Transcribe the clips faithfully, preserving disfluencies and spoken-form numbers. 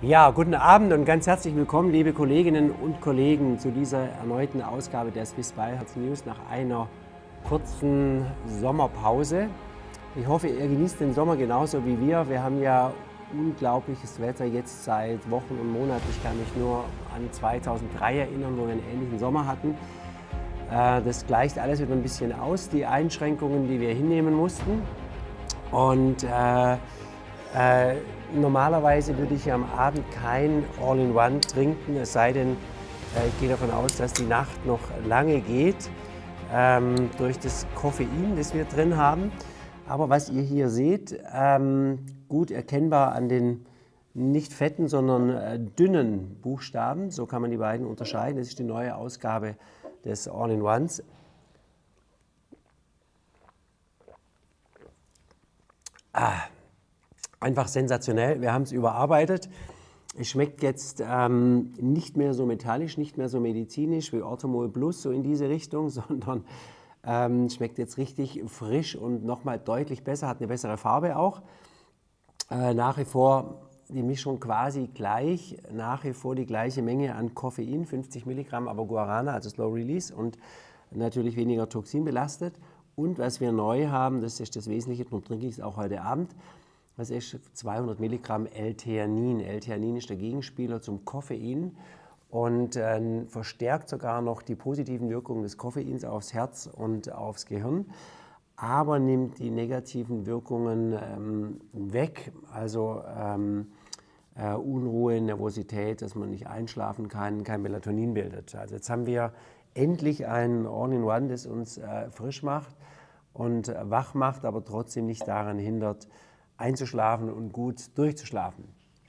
Ja, guten Abend und ganz herzlich willkommen, liebe Kolleginnen und Kollegen, zu dieser erneuten Ausgabe der Swiss Biohealth News nach einer kurzen Sommerpause. Ich hoffe, ihr genießt den Sommer genauso wie wir. Wir haben ja unglaubliches Wetter jetzt seit Wochen und Monaten. Ich kann mich nur an zweitausenddrei erinnern, wo wir einen ähnlichen Sommer hatten. Das gleicht alles wieder ein bisschen aus, die Einschränkungen, die wir hinnehmen mussten. Und äh, äh, normalerweise würde ich am Abend kein All-in-One trinken, es sei denn, äh, ich gehe davon aus, dass die Nacht noch lange geht, ähm, durch das Koffein, das wir drin haben. Aber was ihr hier seht, ähm, gut erkennbar an den nicht fetten, sondern äh, dünnen Buchstaben, so kann man die beiden unterscheiden. Das ist die neue Ausgabe des All-in-Ones. Ah, einfach sensationell. Wir haben es überarbeitet. Es schmeckt jetzt ähm, nicht mehr so metallisch, nicht mehr so medizinisch wie Orthomol Plus, so in diese Richtung, sondern ähm, schmeckt jetzt richtig frisch und nochmal deutlich besser, hat eine bessere Farbe auch. Äh, nach wie vor die Mischung quasi gleich, nach wie vor die gleiche Menge an Koffein, fünfzig Milligramm, aber Guarana, also Slow Release und natürlich weniger Toxin belastet. Und was wir neu haben, das ist das Wesentliche, darum trinke ich es auch heute Abend, das ist zweihundert Milligramm L-Theanin. L-Theanin ist der Gegenspieler zum Koffein und äh, verstärkt sogar noch die positiven Wirkungen des Koffeins aufs Herz und aufs Gehirn, aber nimmt die negativen Wirkungen ähm, weg, also ähm, äh, Unruhe, Nervosität, dass man nicht einschlafen kann, kein Melatonin bildet. Also jetzt haben wir endlich ein All-in-One, das uns äh, frisch macht und äh, wach macht, aber trotzdem nicht daran hindert, einzuschlafen und gut durchzuschlafen.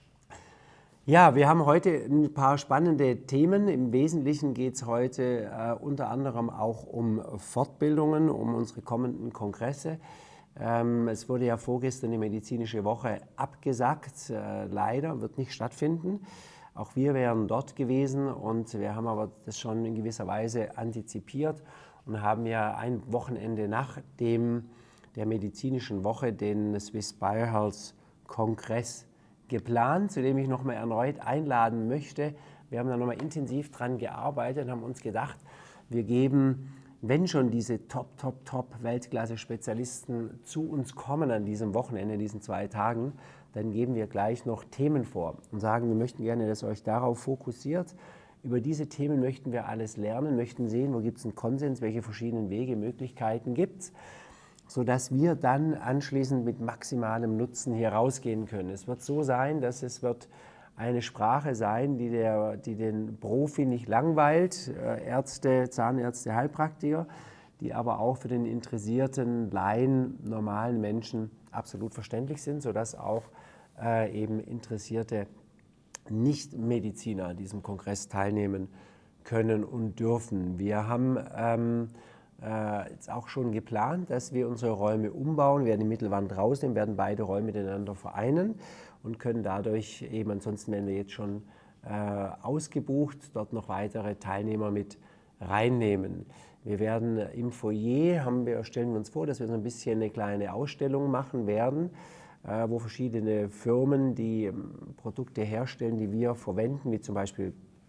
Ja, wir haben heute ein paar spannende Themen. Im Wesentlichen geht es heute äh, unter anderem auch um Fortbildungen, um unsere kommenden Kongresse. Ähm, es wurde ja vorgestern die medizinische Woche abgesagt, äh, leider, wird nicht stattfinden. Auch wir wären dort gewesen und wir haben aber das schon in gewisser Weise antizipiert und haben ja ein Wochenende nach dem der medizinischen Woche den Swiss Biohealth Kongress geplant, zu dem ich nochmal erneut einladen möchte. Wir haben da nochmal intensiv dran gearbeitet und haben uns gedacht, wir geben, wenn schon diese Top, Top, Top Weltklasse-Spezialisten zu uns kommen an diesem Wochenende, diesen zwei Tagen, dann geben wir gleich noch Themen vor und sagen, wir möchten gerne, dass ihr euch darauf fokussiert. Über diese Themen möchten wir alles lernen, möchten sehen, wo gibt es einen Konsens, welche verschiedenen Wege, Möglichkeiten gibt es, sodass wir dann anschließend mit maximalem Nutzen hier rausgehen können. Es wird so sein, dass es wird eine Sprache sein, die, der, die den Profi nicht langweilt, Ärzte, Zahnärzte, Heilpraktiker, die aber auch für den interessierten, Laien, normalen Menschen absolut verständlich sind, sodass auch äh, eben interessierte Nichtmediziner an diesem Kongress teilnehmen können und dürfen. Wir haben ähm, äh, jetzt auch schon geplant, dass wir unsere Räume umbauen, wir werden die Mittelwand rausnehmen, werden beide Räume miteinander vereinen und können dadurch eben, ansonsten werden wir jetzt schon äh, ausgebucht, dort noch weitere Teilnehmer mit reinnehmen. Wir werden im Foyer, haben wir, stellen wir uns vor, dass wir so ein bisschen eine kleine Ausstellung machen werden, äh, wo verschiedene Firmen, die ähm, Produkte herstellen, die wir verwenden, wie zum Beispiel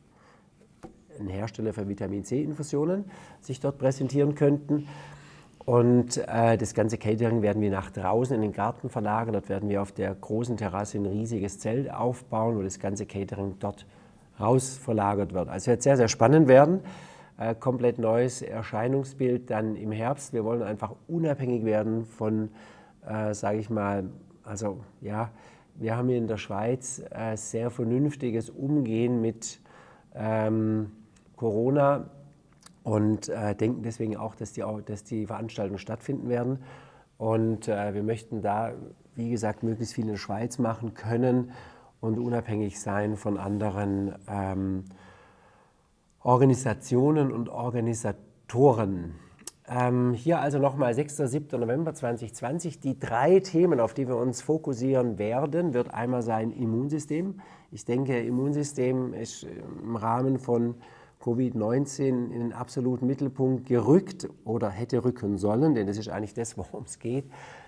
ein Hersteller für Vitamin C-Infusionen, sich dort präsentieren könnten. Und äh, das ganze Catering werden wir nach draußen in den Garten verlagern. Dort werden wir auf der großen Terrasse ein riesiges Zelt aufbauen, wo das ganze Catering dort raus verlagert wird. Also es wird sehr, sehr spannend werden. Äh, komplett neues Erscheinungsbild dann im Herbst. Wir wollen einfach unabhängig werden von, äh, sage ich mal, also ja, wir haben hier in der Schweiz äh, sehr vernünftiges Umgehen mit ähm, Corona und äh, denken deswegen auch, dass die, dass die Veranstaltungen stattfinden werden. Und äh, wir möchten da, wie gesagt, möglichst viel in der Schweiz machen können und unabhängig sein von anderen ähm, Organisationen und Organisatoren. Ähm, hier also nochmal sechster siebter November zweitausendzwanzig. Die drei Themen, auf die wir uns fokussieren werden, wird einmal sein Immunsystem. Ich denke, Immunsystem ist im Rahmen von Covid neunzehn in den absoluten Mittelpunkt gerückt oder hätte rücken sollen, denn das ist eigentlich das, worum es geht,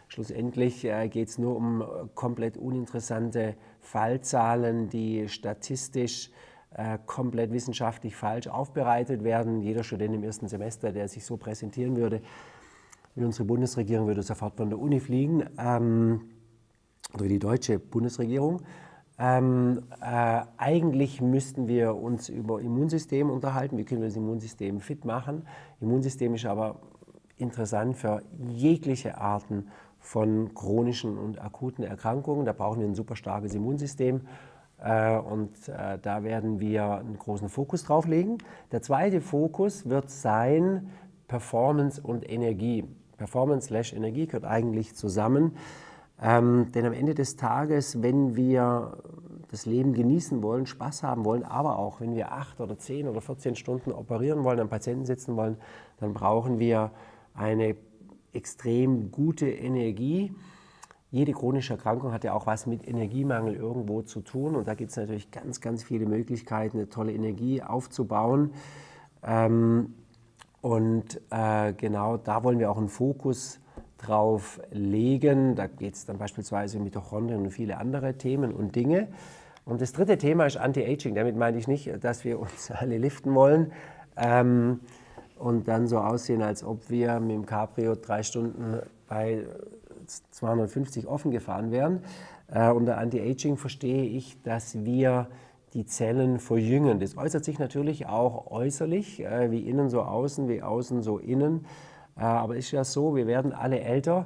Schlussendlich äh, geht es nur um komplett uninteressante Fallzahlen, die statistisch äh, komplett wissenschaftlich falsch aufbereitet werden. Jeder Student im ersten Semester, der sich so präsentieren würde, wie unsere Bundesregierung, würde sofort von der Uni fliegen, ähm, oder wie die deutsche Bundesregierung. Ähm, äh, eigentlich müssten wir uns über Immunsystem unterhalten. Wie können wir das Immunsystem fit machen? Immunsystem ist aber interessant für jegliche Arten von chronischen und akuten Erkrankungen. Da brauchen wir ein super starkes Immunsystem äh, und äh, da werden wir einen großen Fokus drauf legen. Der zweite Fokus wird sein Performance und Energie. Performance slash Energie gehört eigentlich zusammen. Ähm, denn am Ende des Tages, wenn wir das Leben genießen wollen, Spaß haben wollen, aber auch wenn wir acht oder zehn oder vierzehn Stunden operieren wollen, am Patienten sitzen wollen, dann brauchen wir eine extrem gute Energie. Jede chronische Erkrankung hat ja auch was mit Energiemangel irgendwo zu tun und da gibt es natürlich ganz, ganz viele Möglichkeiten, eine tolle Energie aufzubauen. Ähm, und äh, genau da wollen wir auch einen Fokus drauf legen. Da geht es dann beispielsweise um Mitochondrien und viele andere Themen und Dinge. Und das dritte Thema ist Anti-Aging. Damit meine ich nicht, dass wir uns alle liften wollen ähm, und dann so aussehen, als ob wir mit dem Cabrio drei Stunden bei zweihundertfünfzig offen gefahren wären. Äh, unter Anti-Aging verstehe ich, dass wir die Zellen verjüngen. Das äußert sich natürlich auch äußerlich, äh, wie innen so außen, wie außen so innen. Aber es ist ja so, wir werden alle älter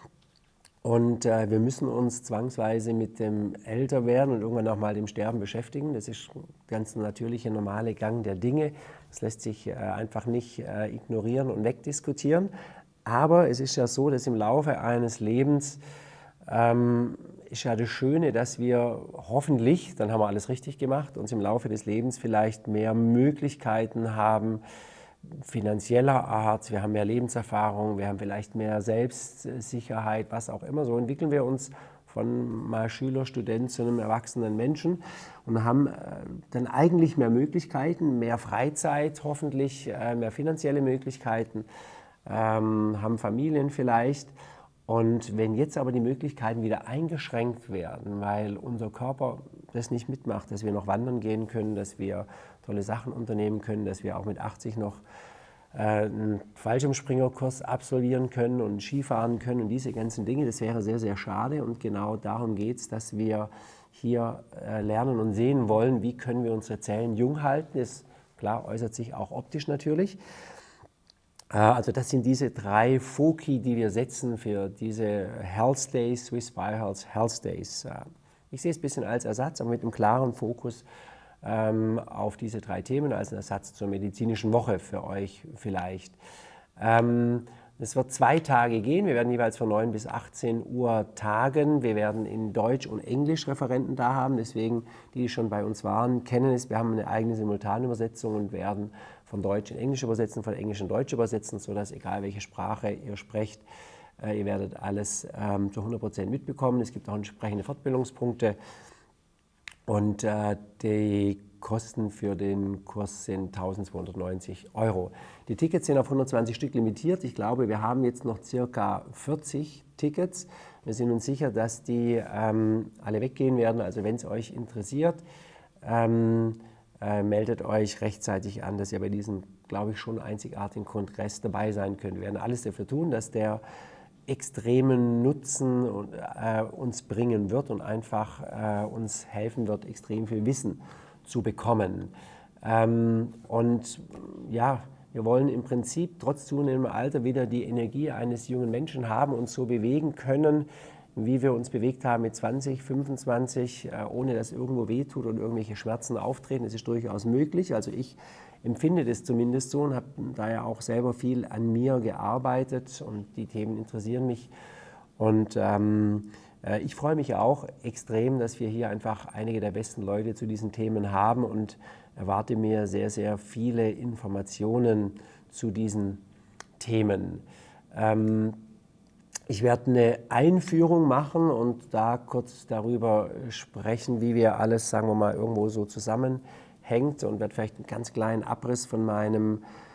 und äh, wir müssen uns zwangsweise mit dem Älterwerden und irgendwann auch mal dem Sterben beschäftigen. Das ist ein ganz natürlicher, normaler Gang der Dinge. Das lässt sich äh, einfach nicht äh, ignorieren und wegdiskutieren. Aber es ist ja so, dass im Laufe eines Lebens ähm, ist ja das Schöne, dass wir hoffentlich, dann haben wir alles richtig gemacht, uns im Laufe des Lebens vielleicht mehr Möglichkeiten haben, finanzieller Art, wir haben mehr Lebenserfahrung, wir haben vielleicht mehr Selbstsicherheit, was auch immer. So entwickeln wir uns von mal Schüler, Student zu einem erwachsenen Menschen und haben dann eigentlich mehr Möglichkeiten, mehr Freizeit, hoffentlich mehr finanzielle Möglichkeiten, haben Familien vielleicht. Und wenn jetzt aber die Möglichkeiten wieder eingeschränkt werden, weil unser Körper das nicht mitmacht, dass wir noch wandern gehen können, dass wir tolle Sachen unternehmen können, dass wir auch mit achtzig noch äh, einen Fallschirmspringerkurs absolvieren können und Skifahren können und diese ganzen Dinge, das wäre sehr, sehr schade. Und genau darum geht es, dass wir hier äh, lernen und sehen wollen, wie können wir unsere Zellen jung halten. Das, klar, äußert sich auch optisch natürlich. Also das sind diese drei Foci, die wir setzen für diese Health Days, Swiss Biohealth Health Days. Ich sehe es ein bisschen als Ersatz, aber mit einem klaren Fokus ähm, auf diese drei Themen, als Ersatz zur medizinischen Woche für euch vielleicht. Ähm, es wird zwei Tage gehen, wir werden jeweils von neun bis achtzehn Uhr tagen. Wir werden in Deutsch und Englisch Referenten da haben, deswegen die, die schon bei uns waren, kennen es. Wir haben eine eigene Simultanübersetzung und werden von Deutsch in Englisch übersetzen, von Englisch in Deutsch übersetzen, sodass egal welche Sprache ihr sprecht, äh, ihr werdet alles ähm, zu hundert Prozent mitbekommen. Es gibt auch entsprechende Fortbildungspunkte und äh, die Kosten für den Kurs sind eintausendzweihundertneunzig Euro. Die Tickets sind auf hundertzwanzig Stück limitiert. Ich glaube, wir haben jetzt noch circa vierzig Tickets. Wir sind uns sicher, dass die ähm, alle weggehen werden. Also wenn es euch interessiert, ähm, Äh, meldet euch rechtzeitig an, dass ihr bei diesem, glaube ich, schon einzigartigen Kongress dabei sein könnt. Wir werden alles dafür tun, dass der extremen Nutzen und, äh, uns bringen wird und einfach äh, uns helfen wird, extrem viel Wissen zu bekommen. Ähm, und ja, wir wollen im Prinzip trotz zunehmendem Alter wieder die Energie eines jungen Menschen haben und so bewegen können, wie wir uns bewegt haben mit zwanzig, fünfundzwanzig, äh, ohne dass irgendwo wehtut und irgendwelche Schmerzen auftreten. Das ist durchaus möglich. Also ich empfinde das zumindest so und habe da ja auch selber viel an mir gearbeitet und die Themen interessieren mich. Und ähm, äh, ich freue mich auch extrem, dass wir hier einfach einige der besten Leute zu diesen Themen haben und erwarte mir sehr, sehr viele Informationen zu diesen Themen. Ähm, Ich werde eine Einführung machen und da kurz darüber sprechen, wie wir alles, sagen wir mal, irgendwo so zusammenhängt und werde vielleicht einen ganz kleinen Abriss von meinem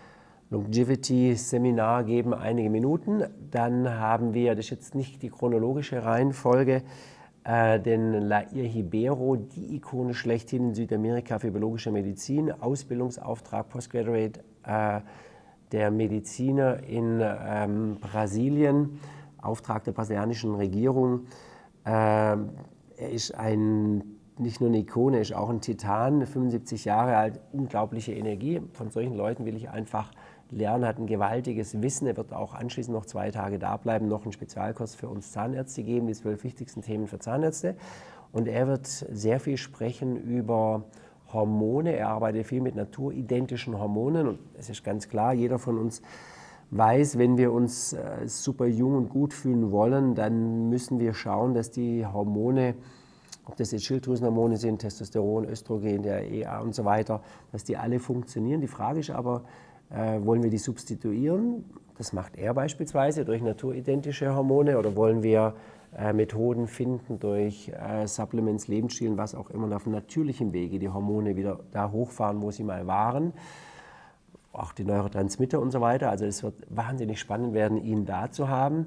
Longevity-Seminar geben, einige Minuten. Dann haben wir, das ist jetzt nicht die chronologische Reihenfolge, äh, den Lair Hibero, die Ikone schlechthin in Südamerika für biologische Medizin, Ausbildungsauftrag, Postgraduate, äh, der Mediziner in ähm, Brasilien, Auftrag der brasilianischen Regierung. Äh, er ist ein, nicht nur eine Ikone, er ist auch ein Titan, fünfundsiebzig Jahre alt, unglaubliche Energie. Von solchen Leuten will ich einfach lernen, hat ein gewaltiges Wissen. Er wird auch anschließend noch zwei Tage da bleiben, noch einen Spezialkurs für uns Zahnärzte geben, die zwölf wichtigsten Themen für Zahnärzte. Und er wird sehr viel sprechen über Hormone. Er arbeitet viel mit naturidentischen Hormonen. Und es ist ganz klar, jeder von uns weiß, wenn wir uns äh, super jung und gut fühlen wollen, dann müssen wir schauen, dass die Hormone, ob das jetzt Schilddrüsenhormone sind, Testosteron, Östrogen, der E A und so weiter, dass die alle funktionieren. Die Frage ist aber, äh, wollen wir die substituieren? Das macht er beispielsweise durch naturidentische Hormone, oder wollen wir äh, Methoden finden durch äh, Supplements, Lebensstilen, was auch immer, und auf natürlichem Wege die Hormone wieder da hochfahren, wo sie mal waren. Auch die Neurotransmitter und so weiter. Also es wird wahnsinnig spannend werden, ihn da zu haben.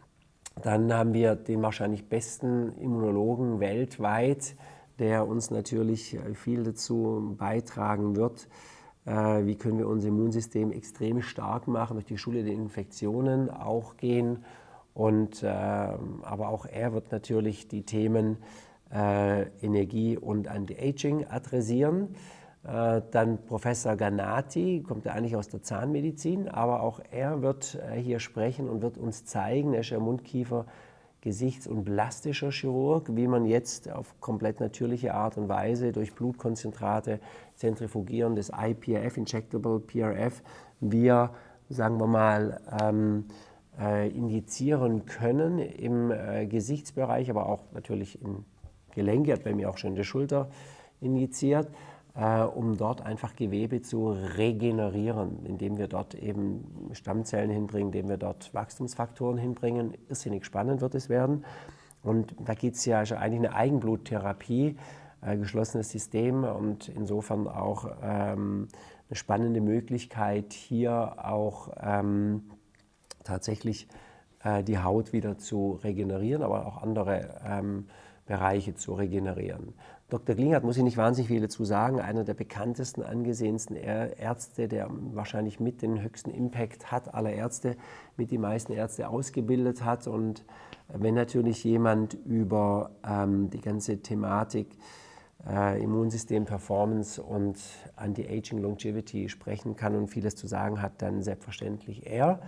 Dann haben wir den wahrscheinlich besten Immunologen weltweit, der uns natürlich viel dazu beitragen wird, äh, wie können wir unser Immunsystem extrem stark machen, durch die Schule der Infektionen auch gehen. Und, äh, aber auch er wird natürlich die Themen äh, Energie und Anti-Aging adressieren. Äh, dann Professor Ganati, kommt ja eigentlich aus der Zahnmedizin, aber auch er wird äh, hier sprechen und wird uns zeigen, er ist ja Mundkiefer-, Gesichts- und plastischer Chirurg, wie man jetzt auf komplett natürliche Art und Weise durch Blutkonzentrate, Zentrifugieren des I P R F, Injectable P R F, wir, sagen wir mal, ähm, äh, injizieren können im äh, Gesichtsbereich, aber auch natürlich im Gelenk, hat bei mir auch schon in der Schulter injiziert, äh, um dort einfach Gewebe zu regenerieren, indem wir dort eben Stammzellen hinbringen, indem wir dort Wachstumsfaktoren hinbringen. Irrsinnig spannend wird es werden. Und da geht es ja also eigentlich eine Eigenbluttherapie, äh, geschlossenes System, und insofern auch ähm, eine spannende Möglichkeit, hier auch ähm, tatsächlich äh, die Haut wieder zu regenerieren, aber auch andere ähm, Bereiche zu regenerieren. Doktor Klinghardt muss ich nicht wahnsinnig viel dazu sagen, einer der bekanntesten, angesehensten Ärzte, der wahrscheinlich mit den höchsten Impact hat aller Ärzte, mit die meisten Ärzte ausgebildet hat. Und wenn natürlich jemand über ähm, die ganze Thematik äh, Immunsystem, Performance und Anti-Aging, Longevity sprechen kann und vieles zu sagen hat, dann selbstverständlich er.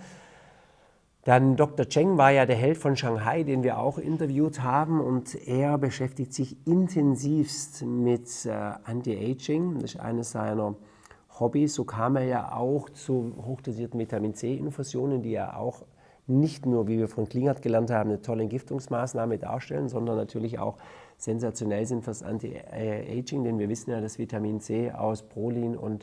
Dann Doktor Cheng war ja der Held von Shanghai, den wir auch interviewt haben, und er beschäftigt sich intensivst mit äh, Anti-Aging. Das ist eines seiner Hobbys. So kam er ja auch zu hochdosierten Vitamin-C-Infusionen, die ja auch nicht nur, wie wir von Klinghardt gelernt haben, eine tolle Entgiftungsmaßnahme darstellen, sondern natürlich auch sensationell sind fürs Anti-Aging, denn wir wissen ja, dass Vitamin C aus Prolin und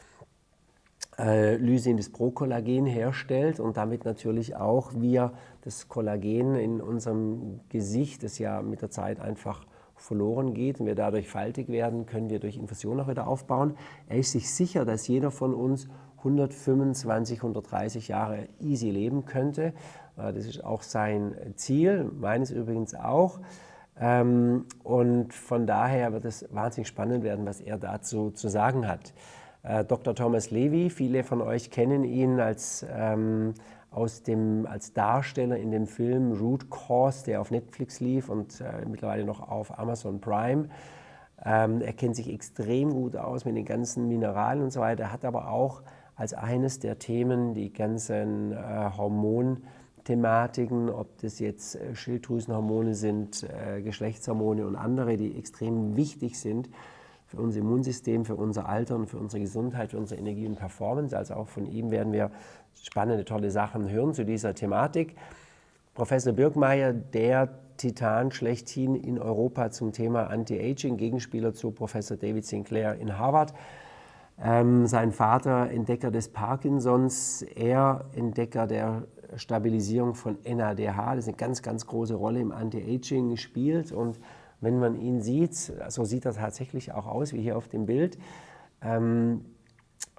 Äh, Lysin das Prokollagen herstellt und damit natürlich auch wir das Kollagen in unserem Gesicht, das ja mit der Zeit einfach verloren geht und wir dadurch faltig werden, können wir durch Infusion auch wieder aufbauen. Er ist sich sicher, dass jeder von uns hundertfünfundzwanzig, hundertdreißig Jahre easy leben könnte. Äh, das ist auch sein Ziel, meines übrigens auch. Ähm, und von daher wird es wahnsinnig spannend werden, was er dazu zu sagen hat. Äh, Doktor Thomas Levy, viele von euch kennen ihn als, ähm, aus dem, als Darsteller in dem Film Root Cause, der auf Netflix lief und äh, mittlerweile noch auf Amazon Prime. Ähm, er kennt sich extrem gut aus mit den ganzen Mineralien und so weiter, hat aber auch als eines der Themen die ganzen äh, Hormonthematiken, ob das jetzt äh, Schilddrüsenhormone sind, äh, Geschlechtshormone und andere, die extrem wichtig sind für unser Immunsystem, für unser Alter und für unsere Gesundheit, für unsere Energie und Performance. Also auch von ihm werden wir spannende, tolle Sachen hören zu dieser Thematik. Professor Birkmeier, der Titan schlechthin in Europa zum Thema Anti-Aging, Gegenspieler zu Professor David Sinclair in Harvard. Ähm, sein Vater, Entdecker des Parkinsons, er Entdecker der Stabilisierung von N A D H, das eine ganz, ganz große Rolle im Anti-Aging spielt. Und wenn man ihn sieht, so sieht er tatsächlich auch aus, wie hier auf dem Bild. Ähm,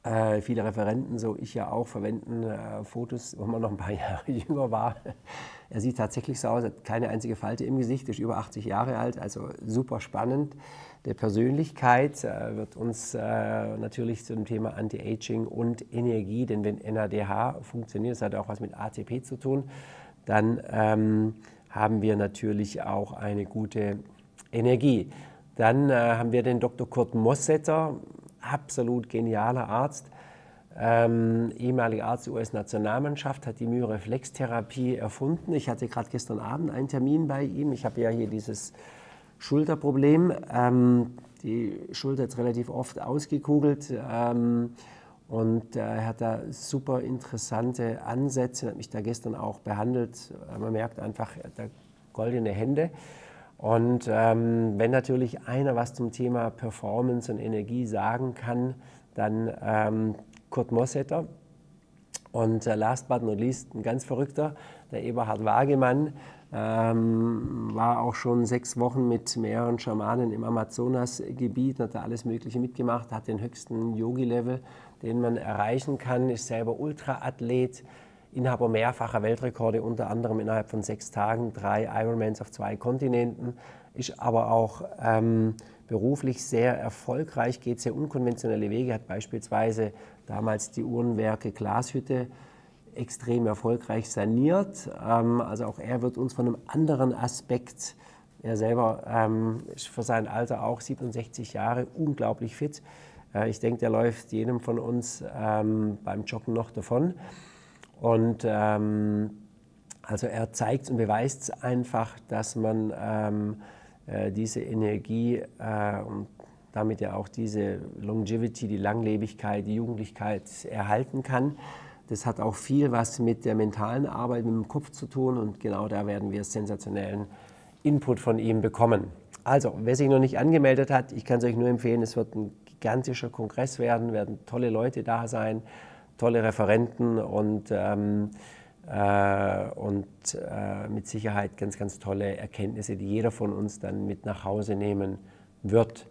Äh, viele Referenten, so ich ja auch, verwenden äh, Fotos, wo man noch ein paar Jahre jünger war. Er sieht tatsächlich so aus, hat keine einzige Falte im Gesicht, ist über achtzig Jahre alt, also super spannend. Der Persönlichkeit äh, wird uns äh, natürlich zu dem Thema Anti-Aging und Energie, denn wenn N A D H funktioniert, das hat auch was mit A T P zu tun, dann ähm, haben wir natürlich auch eine gute Energie. Dann äh, haben wir den Doktor Kurt Mossetter, absolut genialer Arzt, ähm, ehemaliger Arzt der U S-Nationalmannschaft, hat die Myoreflextherapie erfunden. Ich hatte gerade gestern Abend einen Termin bei ihm. Ich habe ja hier dieses Schulterproblem. Ähm, die Schulter ist relativ oft ausgekugelt ähm, und äh, er hat da super interessante Ansätze, hat mich da gestern auch behandelt. Man merkt einfach, er hat da goldene Hände. Und ähm, wenn natürlich einer was zum Thema Performance und Energie sagen kann, dann ähm, Kurt Mossetter. Und äh, last but not least ein ganz verrückter, der Eberhard Wagemann, ähm, war auch schon sechs Wochen mit mehreren Schamanen im Amazonasgebiet, hat da alles Mögliche mitgemacht, hat den höchsten Yogi-Level, den man erreichen kann, ist selber Ultraathlet, Inhaber mehrfacher Weltrekorde, unter anderem innerhalb von sechs Tagen, drei Ironmans auf zwei Kontinenten, ist aber auch ähm, beruflich sehr erfolgreich, geht sehr unkonventionelle Wege, hat beispielsweise damals die Uhrenwerke Glashütte extrem erfolgreich saniert. Ähm, also auch er wird uns von einem anderen Aspekt, er selber ähm, ist für sein Alter auch siebenundsechzig Jahre, unglaublich fit. Äh, ich denke, der läuft jedem von uns ähm, beim Joggen noch davon. Und ähm, also er zeigt und beweist einfach, dass man ähm, äh, diese Energie äh, und damit ja auch diese Longevity, die Langlebigkeit, die Jugendlichkeit erhalten kann. Das hat auch viel was mit der mentalen Arbeit, mit dem Kopf zu tun und genau da werden wir sensationellen Input von ihm bekommen. Also, wer sich noch nicht angemeldet hat, ich kann es euch nur empfehlen, es wird ein gigantischer Kongress werden, werden tolle Leute da sein, tolle Referenten und, ähm, äh, und äh, mit Sicherheit ganz, ganz tolle Erkenntnisse, die jeder von uns dann mit nach Hause nehmen wird.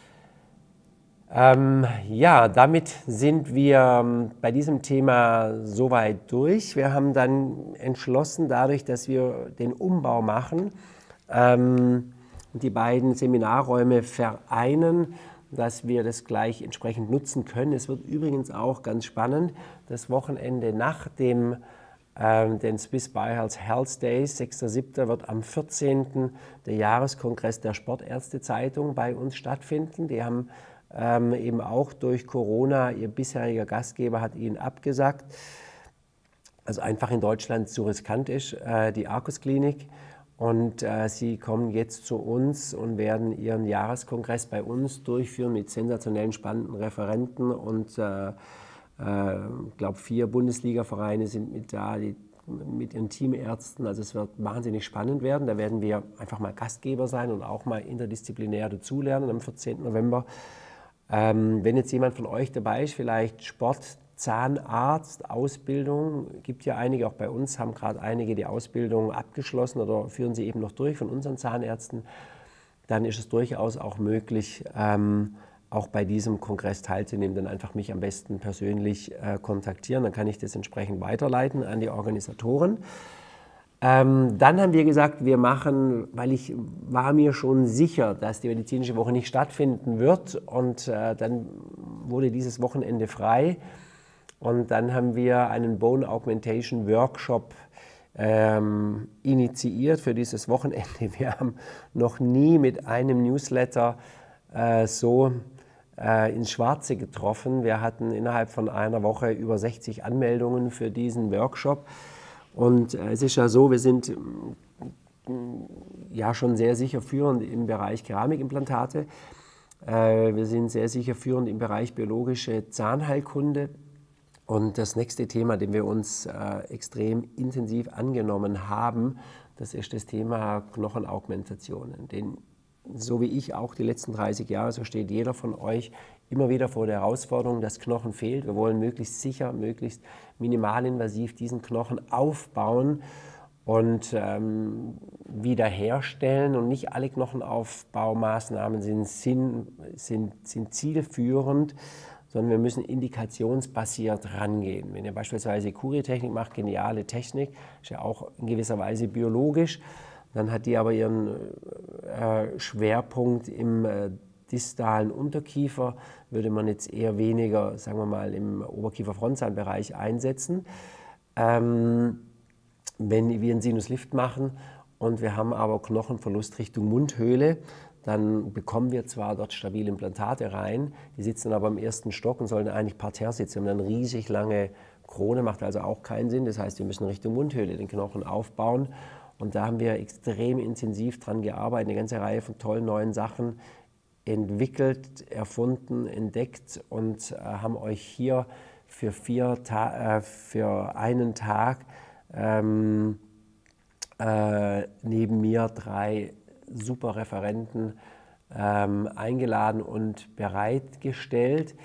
Ähm, ja, damit sind wir bei diesem Thema soweit durch. Wir haben dann entschlossen, dadurch, dass wir den Umbau machen ähm, und die beiden Seminarräume vereinen, dass wir das gleich entsprechend nutzen können. Es wird übrigens auch ganz spannend, das Wochenende nach dem ähm, den Swiss Biohealth Health Days, sechster siebter wird am vierzehnten der Jahreskongress der Sportärzte-Zeitung bei uns stattfinden. Die haben ähm, eben auch durch Corona, ihr bisheriger Gastgeber hat ihnen abgesagt, also einfach in Deutschland zu riskant ist, äh, die Arcus Klinik. Und äh, sie kommen jetzt zu uns und werden ihren Jahreskongress bei uns durchführen mit sensationellen, spannenden Referenten. Und äh, ich äh, glaube, vier Bundesliga-Vereine sind mit da, die, mit ihren Teamärzten. Also es wird wahnsinnig spannend werden. Da werden wir einfach mal Gastgeber sein und auch mal interdisziplinär dazulernen am vierzehnten November. Ähm, wenn jetzt jemand von euch dabei ist, vielleicht Sport, Zahnarzt, Ausbildung, gibt ja einige, auch bei uns haben gerade einige die Ausbildung abgeschlossen oder führen sie eben noch durch von unseren Zahnärzten, dann ist es durchaus auch möglich, ähm, auch bei diesem Kongress teilzunehmen, dann einfach mich am besten persönlich äh, kontaktieren, dann kann ich das entsprechend weiterleiten an die Organisatoren. Ähm, dann haben wir gesagt, wir machen, weil ich war mir schon sicher, dass die medizinische Woche nicht stattfinden wird und äh, dann wurde dieses Wochenende frei. Und dann haben wir einen Bone Augmentation Workshop ähm, initiiert für dieses Wochenende. Wir haben noch nie mit einem Newsletter äh, so äh, ins Schwarze getroffen. Wir hatten innerhalb von einer Woche über sechzig Anmeldungen für diesen Workshop. Und äh, es ist ja so, wir sind äh, ja schon sehr sicher führend im Bereich Keramikimplantate. Äh, wir sind sehr sicher führend im Bereich biologische Zahnheilkunde. Und das nächste Thema, dem wir uns äh, extrem intensiv angenommen haben, das ist das Thema Knochenaugmentationen. Denn so wie ich auch die letzten dreißig Jahre, so steht jeder von euch immer wieder vor der Herausforderung, dass Knochen fehlt. Wir wollen möglichst sicher, möglichst minimalinvasiv diesen Knochen aufbauen und ähm, wiederherstellen. Und nicht alle Knochenaufbaumaßnahmen sind, sind, sind, sind zielführend, sondern wir müssen indikationsbasiert rangehen. Wenn ihr beispielsweise Curie-Technik macht, geniale Technik, ist ja auch in gewisser Weise biologisch, dann hat die aber ihren äh, Schwerpunkt im äh, distalen Unterkiefer, würde man jetzt eher weniger, sagen wir mal, im Oberkiefer-Frontzahnbereich einsetzen. Ähm, wenn wir einen Sinuslift machen und wir haben aber Knochenverlust Richtung Mundhöhle, dann bekommen wir zwar dort stabile Implantate rein, die sitzen aber im ersten Stock und sollen eigentlich parterre sitzen. Wir haben dann riesig lange Krone, macht also auch keinen Sinn. Das heißt, wir müssen Richtung Mundhöhle den Knochen aufbauen. Und da haben wir extrem intensiv dran gearbeitet, eine ganze Reihe von tollen neuen Sachen entwickelt, erfunden, entdeckt und äh, haben euch hier für, vier Ta äh, für einen Tag ähm, äh, neben mir drei super Referenten ähm, eingeladen und bereitgestellt.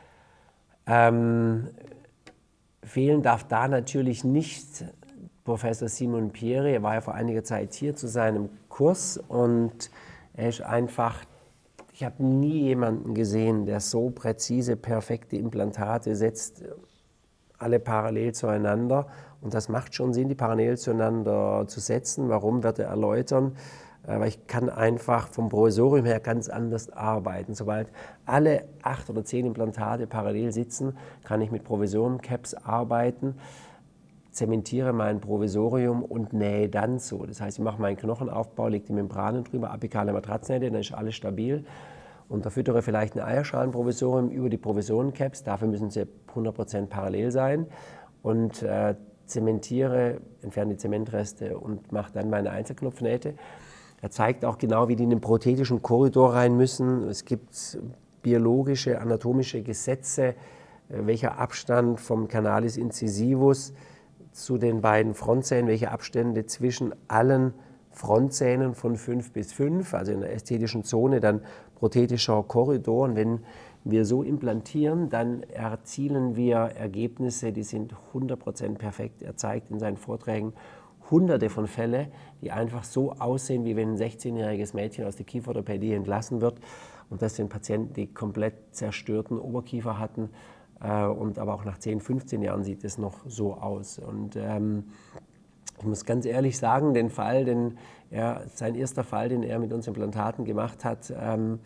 Ähm, fehlen darf da natürlich nicht Professor Simon Pieri. Er war ja vor einiger Zeit hier zu seinem Kurs und er ist einfach, ich habe nie jemanden gesehen, der so präzise, perfekte Implantate setzt, alle parallel zueinander. Und das macht schon Sinn, die parallel zueinander zu setzen. Warum, wird er erläutern. Aber ich kann einfach vom Provisorium her ganz anders arbeiten. Sobald alle acht oder zehn Implantate parallel sitzen, kann ich mit Provisorium-Caps arbeiten, zementiere mein Provisorium und nähe dann so. Das heißt, ich mache meinen Knochenaufbau, lege die Membranen drüber, apikale Matratznähte, dann ist alles stabil. Und da füttere vielleicht ein Eierschalenprovisorium über die Provisoren-Caps, dafür müssen sie hundert Prozent parallel sein. Und äh, zementiere, entferne die Zementreste und mache dann meine Einzelknopfnähte. Er zeigt auch genau, wie die in den prothetischen Korridor rein müssen. Es gibt biologische, anatomische Gesetze, welcher Abstand vom Canalis incisivus zu den beiden Frontzähnen, welche Abstände zwischen allen Frontzähnen von fünf bis fünf, also in der ästhetischen Zone, dann prothetischer Korridor. Und wenn wir so implantieren, dann erzielen wir Ergebnisse, die sind hundert Prozent perfekt. Er zeigt in seinen Vorträgen hunderte von Fällen, die einfach so aussehen, wie wenn ein sechzehnjähriges Mädchen aus der Kieferorthopädie entlassen wird. Und das sind Patienten, die komplett zerstörten Oberkiefer hatten. Äh, und aber auch nach zehn, fünfzehn Jahren sieht es noch so aus. Und ähm, ich muss ganz ehrlich sagen, den Fall, den er, sein erster Fall, den er mit uns Implantaten gemacht hat, ähm,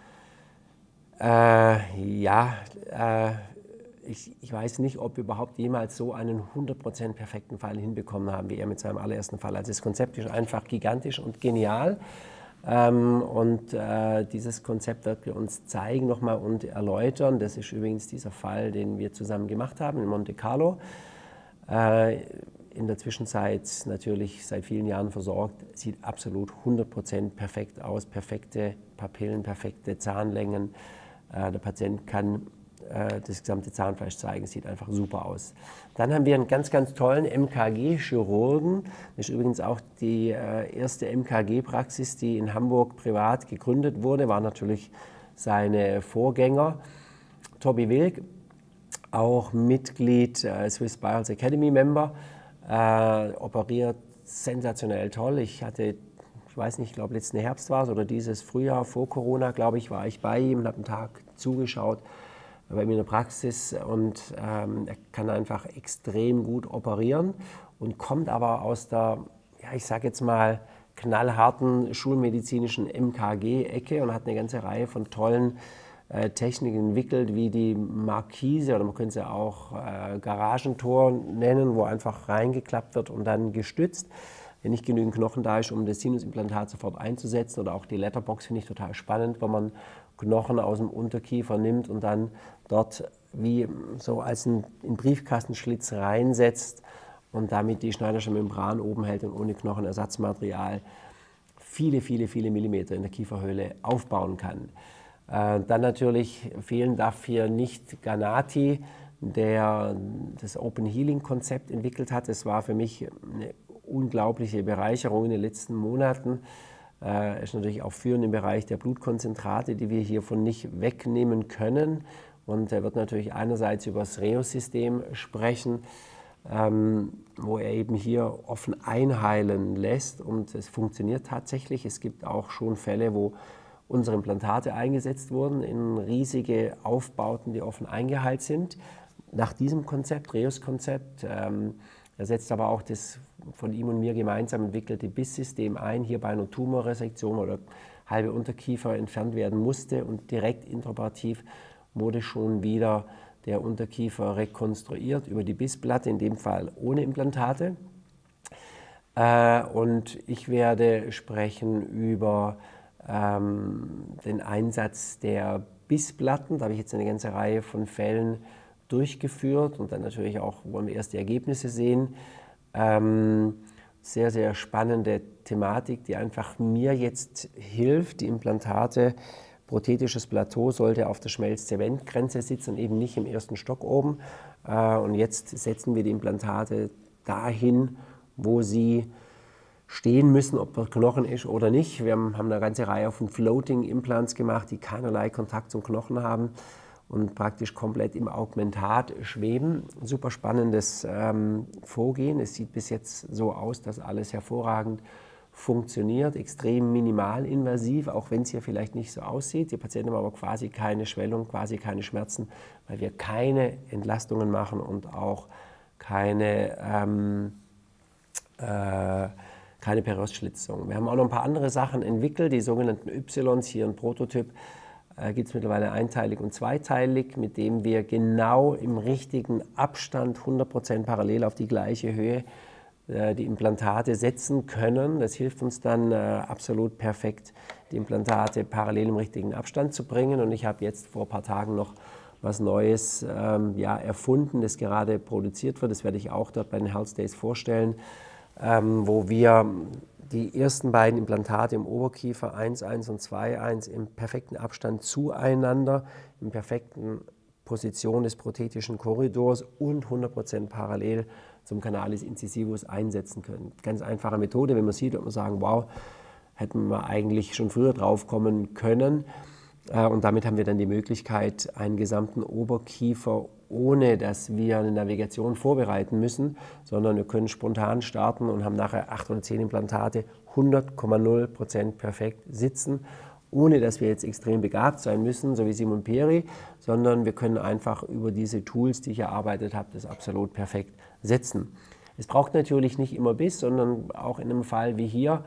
äh, ja, äh, ich, ich weiß nicht, ob wir überhaupt jemals so einen hundert Prozent perfekten Fall hinbekommen haben, wie er mit seinem allerersten Fall. Also das Konzept ist einfach gigantisch und genial. Ähm, und äh, dieses Konzept wird er uns zeigen nochmal und erläutern. Das ist übrigens dieser Fall, den wir zusammen gemacht haben in Monte Carlo. Äh, in der Zwischenzeit natürlich seit vielen Jahren versorgt, sieht absolut hundert Prozent perfekt aus, perfekte Papillen, perfekte Zahnlängen. Äh, der Patient kann äh, das gesamte Zahnfleisch zeigen, sieht einfach super aus. Dann haben wir einen ganz, ganz tollen M K G-Chirurgen. Das ist übrigens auch die äh, erste M K G-Praxis, die in Hamburg privat gegründet wurde, war natürlich seine Vorgänger. Tobi Wilk, auch Mitglied äh, Swiss Biohealth Academy Member, äh, operiert sensationell toll. Ich hatte, ich weiß nicht, ich glaube letzten Herbst war es oder dieses Frühjahr vor Corona, glaube ich, war ich bei ihm und habe einen Tag zugeschaut bei mir in der Praxis und ähm, er kann einfach extrem gut operieren und kommt aber aus der, ja, ich sage jetzt mal, knallharten schulmedizinischen M K G-Ecke und hat eine ganze Reihe von tollen äh, Techniken entwickelt, wie die Markise oder man könnte sie auch äh, Garagentor nennen, wo einfach reingeklappt wird und dann gestützt. Wenn nicht genügend Knochen da ist, um das Sinusimplantat sofort einzusetzen. Oder auch die Letterbox finde ich total spannend, wenn man Knochen aus dem Unterkiefer nimmt und dann dort wie so als ein, ein Briefkastenschlitz reinsetzt und damit die Schneidersche Membran oben hält und ohne Knochenersatzmaterial viele, viele, viele Millimeter in der Kieferhöhle aufbauen kann. Äh, dann natürlich fehlen darf hier nicht Ganati, der das Open Healing Konzept entwickelt hat. Es war für mich eine unglaubliche Bereicherung in den letzten Monaten. Er äh, ist natürlich auch führend im Bereich der Blutkonzentrate, die wir hiervon nicht wegnehmen können. Und er wird natürlich einerseits über das Reus-System sprechen, ähm, wo er eben hier offen einheilen lässt. Und es funktioniert tatsächlich. Es gibt auch schon Fälle, wo unsere Implantate eingesetzt wurden, in riesige Aufbauten, die offen eingeheilt sind. Nach diesem Konzept, Reus-Konzept, ähm, er setzt aber auch das von ihm und mir gemeinsam entwickelte B I S-System ein, hier bei einer Tumorresektion oder halbe Unterkiefer entfernt werden musste und direkt intraoperativ wurde schon wieder der Unterkiefer rekonstruiert über die B I S-Platte, in dem Fall ohne Implantate. Äh, und ich werde sprechen über ähm, den Einsatz der B I S-Platten. Da habe ich jetzt eine ganze Reihe von Fällen durchgeführt und dann natürlich auch wollen wir erste Ergebnisse sehen. Ähm, sehr, sehr spannende Thematik, die einfach mir jetzt hilft, die Implantate, prothetisches Plateau sollte auf der Schmelz-Zement-Grenze sitzen, eben nicht im ersten Stock oben. Äh, und jetzt setzen wir die Implantate dahin, wo sie stehen müssen, ob der Knochen ist oder nicht. Wir haben eine ganze Reihe von Floating Implants gemacht, die keinerlei Kontakt zum Knochen haben und praktisch komplett im Augmentat schweben. Super spannendes ähm, Vorgehen. Es sieht bis jetzt so aus, dass alles hervorragend funktioniert, extrem minimalinvasiv, auch wenn es hier vielleicht nicht so aussieht. Die Patienten haben aber quasi keine Schwellung, quasi keine Schmerzen, weil wir keine Entlastungen machen und auch keine, ähm, äh, keine Periostschlitzung. Wir haben auch noch ein paar andere Sachen entwickelt, die sogenannten Ys, hier ein Prototyp, äh, gibt es mittlerweile einteilig und zweiteilig, mit dem wir genau im richtigen Abstand hundert Prozent parallel auf die gleiche Höhe äh, die Implantate setzen können. Das hilft uns dann äh, absolut perfekt, die Implantate parallel im richtigen Abstand zu bringen. Und ich habe jetzt vor ein paar Tagen noch was Neues ähm, ja, erfunden, das gerade produziert wird. Das werde ich auch dort bei den Health Days vorstellen, ähm, wo wir die ersten beiden Implantate im Oberkiefer eins eins und zwei eins im perfekten Abstand zueinander, in perfekten Position des prothetischen Korridors und hundert Prozent parallel zum Canalis incisivus einsetzen können. Ganz einfache Methode, wenn man sieht, wird man sagen, wow, hätten wir eigentlich schon früher drauf kommen können. Und damit haben wir dann die Möglichkeit, einen gesamten Oberkiefer, ohne dass wir eine Navigation vorbereiten müssen, sondern wir können spontan starten und haben nachher acht oder zehn Implantate hundert Komma null Prozent perfekt sitzen, ohne dass wir jetzt extrem begabt sein müssen, so wie Simon Peri, sondern wir können einfach über diese Tools, die ich erarbeitet habe, das absolut perfekt setzen. Es braucht natürlich nicht immer B I S, sondern auch in einem Fall wie hier,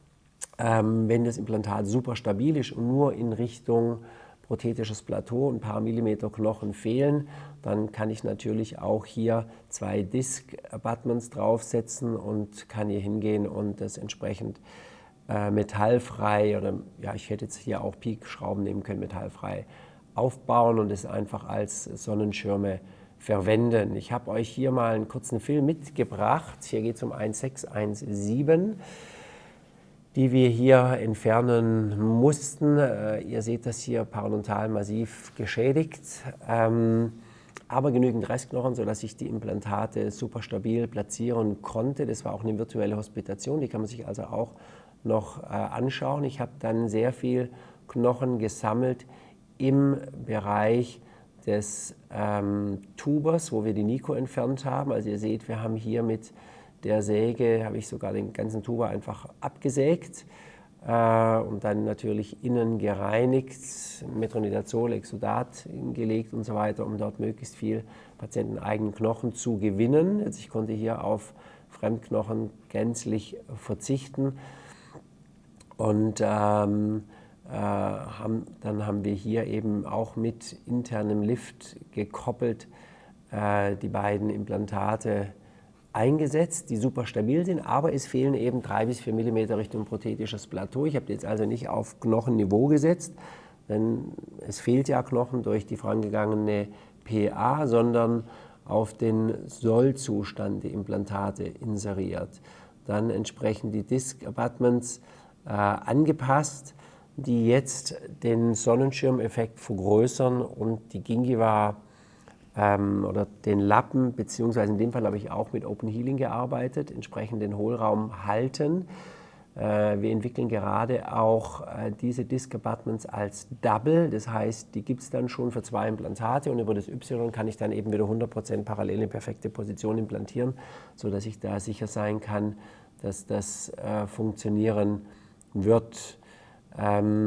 ähm, wenn das Implantat super stabil ist und nur in Richtung prothetisches Plateau, ein paar Millimeter Knochen fehlen, dann kann ich natürlich auch hier zwei Disc-Abutments draufsetzen und kann hier hingehen und das entsprechend äh, metallfrei oder ja, ich hätte jetzt hier auch Peak-Schrauben nehmen können, metallfrei aufbauen und es einfach als Sonnenschirme verwenden. Ich habe euch hier mal einen kurzen Film mitgebracht. Hier geht es um eins sechs eins sieben. Die wir hier entfernen mussten. Äh, ihr seht das hier parodontal massiv geschädigt, ähm, aber genügend Restknochen, sodass ich die Implantate super stabil platzieren konnte. Das war auch eine virtuelle Hospitation, die kann man sich also auch noch äh, anschauen. Ich habe dann sehr viel Knochen gesammelt im Bereich des ähm, Tubers, wo wir die Nico entfernt haben. Also ihr seht, wir haben hier mit der Säge, habe ich sogar den ganzen Tuber einfach abgesägt äh, und dann natürlich innen gereinigt, Metronidazol, Exudat gelegt und so weiter, um dort möglichst viel patienteneigenen Knochen zu gewinnen. Also ich konnte hier auf Fremdknochen gänzlich verzichten und ähm, äh, haben, dann haben wir hier eben auch mit internem Lift gekoppelt äh, die beiden Implantate eingesetzt, die super stabil sind, aber es fehlen eben drei bis vier Millimeter Richtung prothetisches Plateau. Ich habe die jetzt also nicht auf Knochenniveau gesetzt, denn es fehlt ja Knochen durch die vorangegangene P A, sondern auf den Sollzustand die Implantate inseriert. Dann entsprechend die Disc-Abutments äh, angepasst, die jetzt den Sonnenschirmeffekt vergrößern und die Gingiva ähm, oder den Lappen, beziehungsweise in dem Fall habe ich auch mit Open Healing gearbeitet, entsprechend den Hohlraum halten. Äh, wir entwickeln gerade auch äh, diese Disc-Abutments als Double, das heißt, die gibt es dann schon für zwei Implantate und über das Y kann ich dann eben wieder hundert Prozent parallel in perfekte Position implantieren, sodass ich da sicher sein kann, dass das äh, funktionieren wird. Ähm,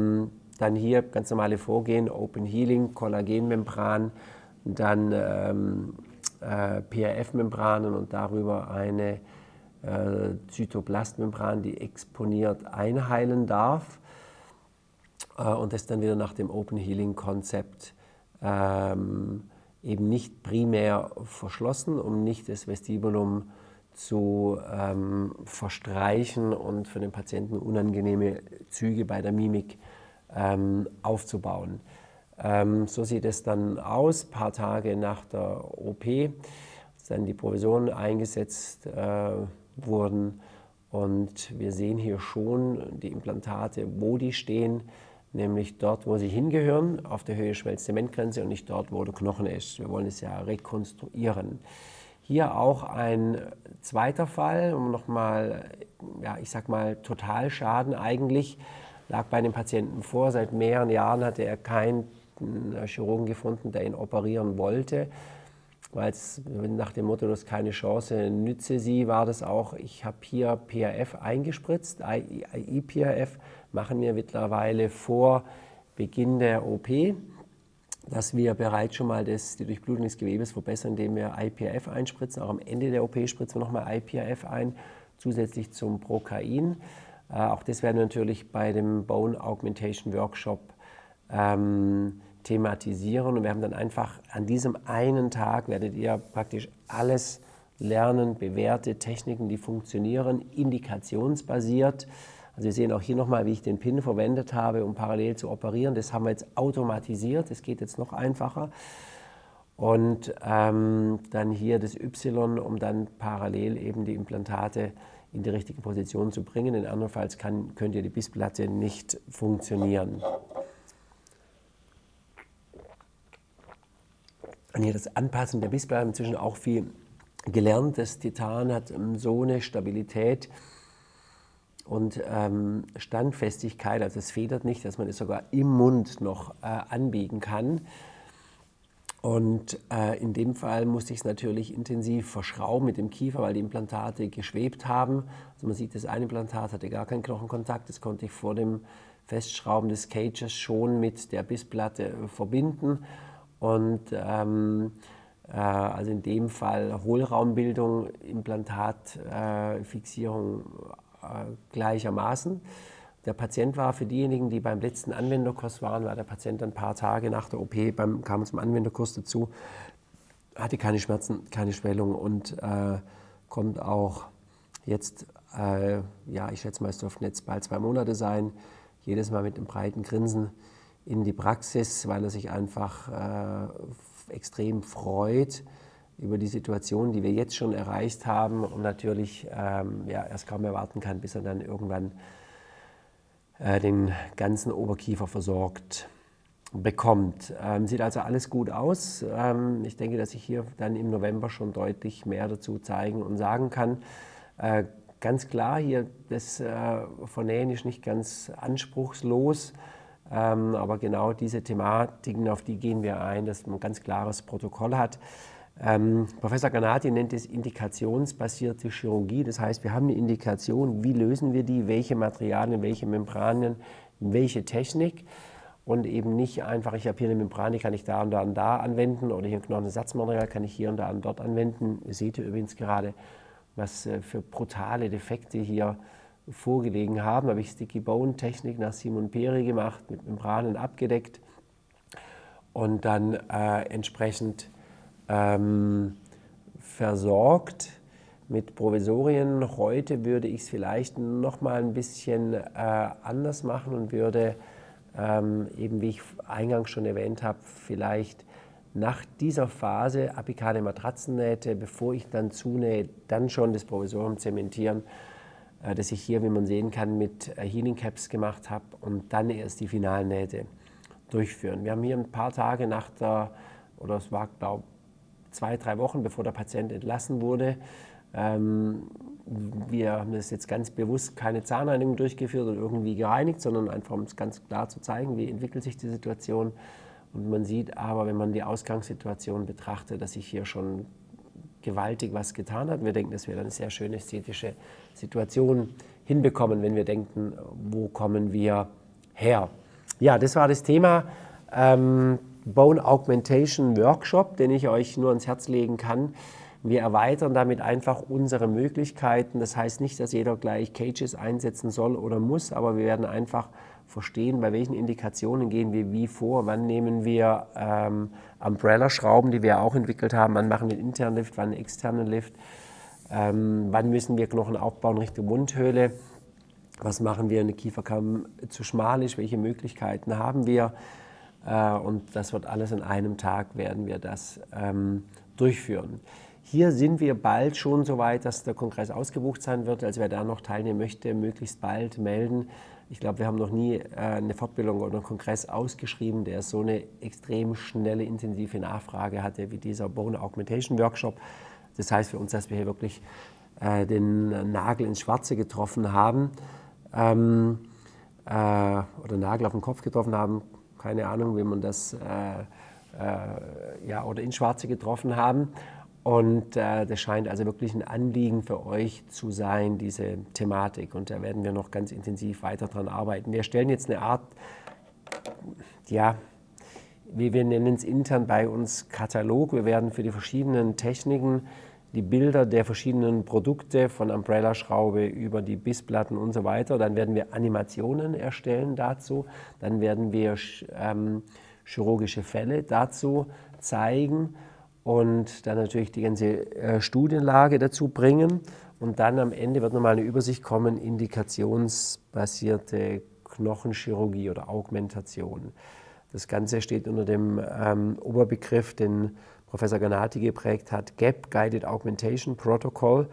dann hier ganz normale Vorgehen, Open Healing, Kollagenmembran, dann ähm, äh, P R F-Membranen und darüber eine äh, Zytoplastmembran, die exponiert einheilen darf äh, und das dann wieder nach dem Open Healing-Konzept ähm, eben nicht primär verschlossen, um nicht das Vestibulum zu ähm, verstreichen und für den Patienten unangenehme Züge bei der Mimik ähm, aufzubauen. Ähm, so sieht es dann aus, ein paar Tage nach der O P, als dann die Provisionen eingesetzt äh, wurden. Und wir sehen hier schon die Implantate, wo die stehen, nämlich dort, wo sie hingehören, auf der Höhe Schmelz-Zementgrenze und nicht dort, wo der Knochen ist. Wir wollen es ja rekonstruieren. Hier auch ein zweiter Fall, um nochmal, ja, ich sag mal, Totalschaden eigentlich, lag bei dem Patienten vor. Seit mehreren Jahren hatte er keinen Chirurgen gefunden, der ihn operieren wollte, weil es nach dem Motto, das ist keine Chance, nütze sie, war das auch. Ich habe hier P R F eingespritzt, I E P R F machen wir mittlerweile vor Beginn der O P, dass wir bereits schon mal das, die Durchblutung des Gewebes verbessern, indem wir I P R F einspritzen. Auch am Ende der O P spritzen wir nochmal I P R F ein, zusätzlich zum Procain. Äh, auch das werden wir natürlich bei dem Bone Augmentation Workshop ähm, thematisieren. Und wir haben dann einfach an diesem einen Tag, werdet ihr praktisch alles lernen, bewährte Techniken, die funktionieren, indikationsbasiert. Also wir sehen auch hier nochmal, wie ich den Pin verwendet habe, um parallel zu operieren. Das haben wir jetzt automatisiert, das geht jetzt noch einfacher. Und ähm, dann hier das Y, um dann parallel eben die Implantate in die richtige Position zu bringen. In andernfalls kann, könnte die Bissplatte nicht funktionieren. Und hier das Anpassen der Bissplatte, inzwischen auch viel gelernt. Das Titan hat so eine Stabilität und ähm, Standfestigkeit, also es federt nicht, dass man es sogar im Mund noch äh, anbiegen kann. Und äh, in dem Fall musste ich es natürlich intensiv verschrauben mit dem Kiefer, weil die Implantate geschwebt haben. Also man sieht, das eine Implantat hatte gar keinen Knochenkontakt, das konnte ich vor dem Festschrauben des Cages schon mit der Bissplatte äh, verbinden. Und ähm, äh, also in dem Fall Hohlraumbildung, Implantatfixierung äh, äh, gleichermaßen. Der Patient war für diejenigen, die beim letzten Anwenderkurs waren, war der Patient ein paar Tage nach der O P, beim, kam zum Anwenderkurs dazu, hatte keine Schmerzen, keine Schwellung und äh, kommt auch jetzt, äh, ja, ich schätze mal, es dürften jetzt bald zwei Monate sein, jedes Mal mit einem breiten Grinsen in die Praxis, weil er sich einfach äh, extrem freut über die Situation, die wir jetzt schon erreicht haben und natürlich ähm, ja, erst kaum erwarten kann, bis er dann irgendwann äh, den ganzen Oberkiefer versorgt bekommt. Ähm, sieht also alles gut aus. Ähm, ich denke, dass ich hier dann im November schon deutlich mehr dazu zeigen und sagen kann. Äh, ganz klar, hier das äh, Vernähen ist nicht ganz anspruchslos. Ähm, aber genau diese Thematiken, auf die gehen wir ein, dass man ein ganz klares Protokoll hat. Ähm, Professor Granati nennt es indikationsbasierte Chirurgie. Das heißt, wir haben eine Indikation, wie lösen wir die, welche Materialien, welche Membranen, welche Technik. Und eben nicht einfach, ich habe hier eine Membran, die kann ich da und da und da anwenden oder hier ein Knochenersatzmaterial kann ich hier und da und dort anwenden. Ihr seht hier übrigens gerade, was für brutale Defekte hier vorgelegen haben. Da habe ich Sticky Bone Technik nach Simon Peri gemacht, mit Membranen abgedeckt und dann äh, entsprechend ähm, versorgt mit Provisorien. Heute würde ich es vielleicht noch mal ein bisschen äh, anders machen und würde ähm, eben, wie ich eingangs schon erwähnt habe, vielleicht nach dieser Phase apikale Matratzennähte, bevor ich dann zunähe, dann schon das Provisorium zementieren, das ich hier, wie man sehen kann, mit Healing Caps gemacht habe und dann erst die Finalnähte durchführen. Wir haben hier ein paar Tage nach der, oder es war, glaube ich, zwei, drei Wochen, bevor der Patient entlassen wurde. Ähm, wir haben das jetzt ganz bewusst keine Zahnreinigung durchgeführt und irgendwie gereinigt, sondern einfach, um es ganz klar zu zeigen, wie entwickelt sich die Situation. Und man sieht aber, wenn man die Ausgangssituation betrachtet, dass sich hier schon gewaltig was getan hat. Wir denken, dass wir eine sehr schöne ästhetische Situation hinbekommen, wenn wir denken, wo kommen wir her. Ja, das war das Thema ähm, Bone Augmentation Workshop, den ich euch nur ans Herz legen kann. Wir erweitern damit einfach unsere Möglichkeiten. Das heißt nicht, dass jeder gleich Cages einsetzen soll oder muss, aber wir werden einfach verstehen, bei welchen Indikationen gehen wir wie vor, wann nehmen wir ähm, Umbrella-Schrauben, die wir auch entwickelt haben, wann machen wir einen internen Lift, wann einen externen Lift, ähm, wann müssen wir Knochen aufbauen Richtung Mundhöhle. Was machen wir, wenn der Kieferkamm zu schmal ist? Welche Möglichkeiten haben wir? Äh, und das wird alles an einem Tag, werden wir das ähm, durchführen. Hier sind wir bald schon so weit, dass der Kongress ausgebucht sein wird. Also wer da noch teilnehmen möchte, möglichst bald melden. Ich glaube, wir haben noch nie äh, eine Fortbildung oder einen Kongress ausgeschrieben, der so eine extrem schnelle, intensive Nachfrage hatte wie dieser Bone Augmentation Workshop. Das heißt für uns, dass wir hier wirklich äh, den Nagel ins Schwarze getroffen haben. Ähm, äh, oder Nagel auf den Kopf getroffen haben, keine Ahnung, wie man das, äh, äh, ja, oder ins Schwarze getroffen haben. Und äh, das scheint also wirklich ein Anliegen für euch zu sein, diese Thematik. Und da werden wir noch ganz intensiv weiter dran arbeiten. Wir stellen jetzt eine Art, ja, wie wir nennen es intern bei uns Katalog. Wir werden für die verschiedenen Techniken die Bilder der verschiedenen Produkte von Umbrella-Schraube über die Bissplatten und so weiter. Dann werden wir Animationen erstellen dazu. Dann werden wir ähm, chirurgische Fälle dazu zeigen und dann natürlich die ganze äh, Studienlage dazu bringen. Und dann am Ende wird nochmal eine Übersicht kommen, indikationsbasierte Knochenchirurgie oder Augmentation. Das Ganze steht unter dem ähm, Oberbegriff, den Professor Ganati geprägt hat, Gap Guided Augmentation Protocol,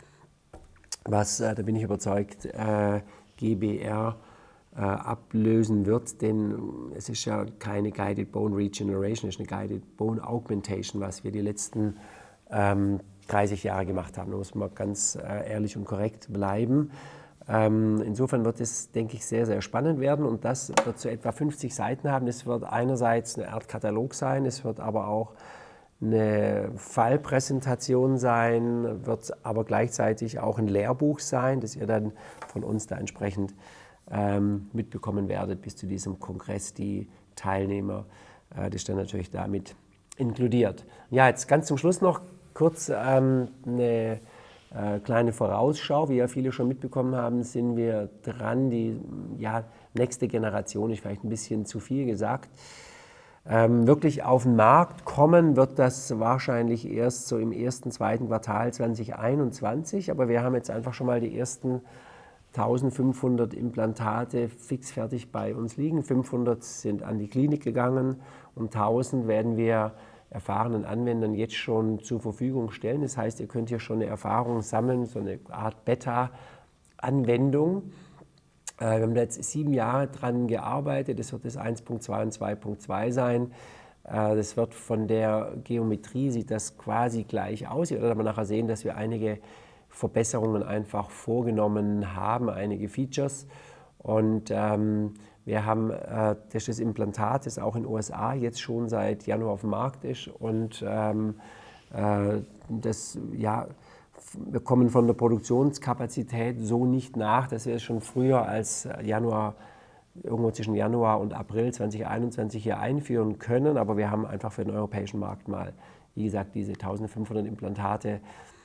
was, äh, da bin ich überzeugt, äh, G B R äh, ablösen wird, denn es ist ja keine Guided Bone Regeneration, es ist eine Guided Bone Augmentation, was wir die letzten ähm, dreißig Jahre gemacht haben. Da muss man ganz äh, ehrlich und korrekt bleiben. Ähm, insofern wird es, denke ich, sehr, sehr spannend werden und das wird so etwa fünfzig Seiten haben. Es wird einerseits eine Art Katalog sein, es wird aber auch eine Fallpräsentation sein, wird aber gleichzeitig auch ein Lehrbuch sein, das ihr dann von uns da entsprechend ähm, mitbekommen werdet bis zu diesem Kongress, die Teilnehmer, äh, das ist dann natürlich damit inkludiert. Ja, jetzt ganz zum Schluss noch kurz ähm, eine äh, kleine Vorausschau. Wie ja viele schon mitbekommen haben, sind wir dran, die ja, nächste Generation, ist vielleicht ein bisschen zu viel gesagt, Ähm, wirklich auf den Markt kommen wird das wahrscheinlich erst so im ersten, zweiten Quartal zweitausendeinundzwanzig, aber wir haben jetzt einfach schon mal die ersten eintausendfünfhundert Implantate fix fertig bei uns liegen. fünfhundert sind an die Klinik gegangen und tausend werden wir erfahrenen Anwendern jetzt schon zur Verfügung stellen. Das heißt, ihr könnt hier schon eine Erfahrung sammeln, so eine Art Beta-Anwendung. Wir haben da jetzt sieben Jahre dran gearbeitet, das wird das eins Punkt zwei und zwei Punkt zwei sein. Das wird von der Geometrie, sieht das quasi gleich aus. Ihr werdet aber nachher sehen, dass wir einige Verbesserungen einfach vorgenommen haben, einige Features. Und ähm, wir haben äh, das, das Implantat, das auch in den U S A jetzt schon seit Januar auf dem Markt ist. Und ähm, äh, das, ja, wir kommen von der Produktionskapazität so nicht nach, dass wir es schon früher als Januar, irgendwo zwischen Januar und April zweitausendeinundzwanzig hier einführen können. Aber wir haben einfach für den europäischen Markt mal, wie gesagt, diese eintausendfünfhundert Implantate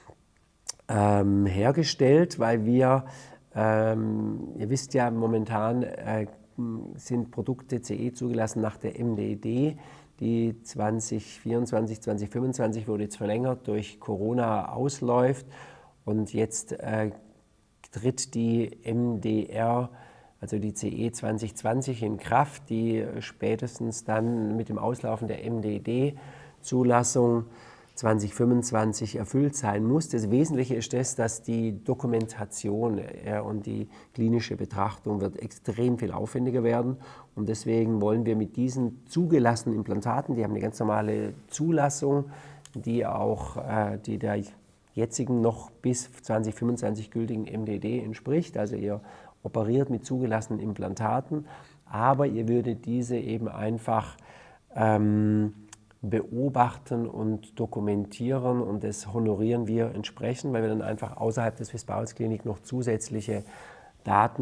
ähm, hergestellt, weil wir, ähm, ihr wisst ja, momentan äh, sind Produkte C E zugelassen nach der M D D. Die zwanzig vierundzwanzig, zwanzig fünfundzwanzig wurde jetzt verlängert, durch Corona ausläuft und jetzt äh, tritt die M D R, also die C E zwanzig zwanzig in Kraft, die spätestens dann mit dem Auslaufen der M D D-Zulassung zwanzig fünfundzwanzig erfüllt sein muss. Das Wesentliche ist das, dass die Dokumentation ja, und die klinische Betrachtung wird extrem viel aufwendiger werden. Und deswegen wollen wir mit diesen zugelassenen Implantaten, die haben eine ganz normale Zulassung, die auch äh, die der jetzigen noch bis zwanzig fünfundzwanzig gültigen M D D entspricht. Also ihr operiert mit zugelassenen Implantaten, aber ihr würdet diese eben einfach ähm, beobachten und dokumentieren und das honorieren wir entsprechend, weil wir dann einfach außerhalb des Swiss Bowels Clinic noch zusätzliche Daten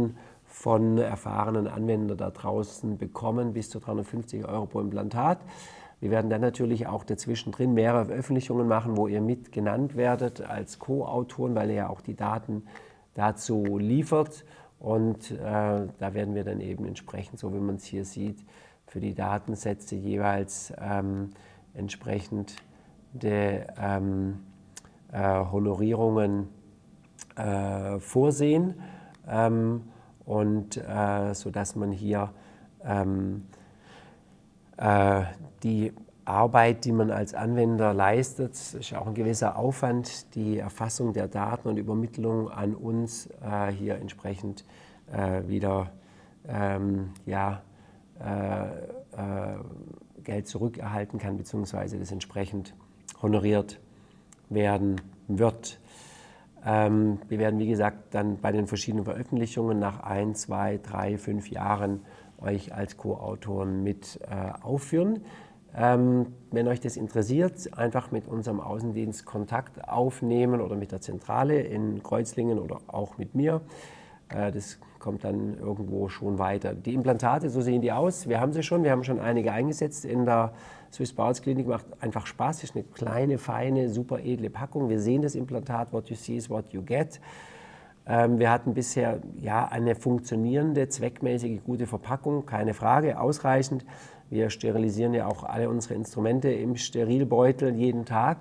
von erfahrenen Anwendern da draußen bekommen, bis zu dreihundertfünfzig Euro pro Implantat. Wir werden dann natürlich auch dazwischen drin mehrere Veröffentlichungen machen, wo ihr mit genannt werdet als Co-Autoren, weil ihr ja auch die Daten dazu liefert. Und äh, da werden wir dann eben entsprechend, so wie man es hier sieht, für die Datensätze jeweils ähm, entsprechend der ähm, äh, Honorierungen äh, vorsehen. Ähm, und äh, sodass man hier ähm, äh, die Arbeit, die man als Anwender leistet, ist auch ein gewisser Aufwand, die Erfassung der Daten und Übermittlung an uns äh, hier entsprechend äh, wieder ähm, ja, äh, äh, Geld zurückerhalten kann, beziehungsweise das entsprechend honoriert werden wird. Ähm, wir werden, wie gesagt, dann bei den verschiedenen Veröffentlichungen nach ein, zwei, drei, fünf Jahren euch als Co-Autoren mit äh, aufführen. Ähm, wenn euch das interessiert, einfach mit unserem Außendienst Kontakt aufnehmen oder mit der Zentrale in Kreuzlingen oder auch mit mir. Äh, das kommt dann irgendwo schon weiter. Die Implantate, so sehen die aus. Wir haben sie schon, wir haben schon einige eingesetzt in der Swiss Bowels Klinik. Macht einfach Spaß, ist eine kleine, feine, super edle Packung. Wir sehen das Implantat, what you see is what you get. Ähm, wir hatten bisher ja eine funktionierende, zweckmäßige, gute Verpackung, keine Frage, ausreichend. Wir sterilisieren ja auch alle unsere Instrumente im Sterilbeutel jeden Tag.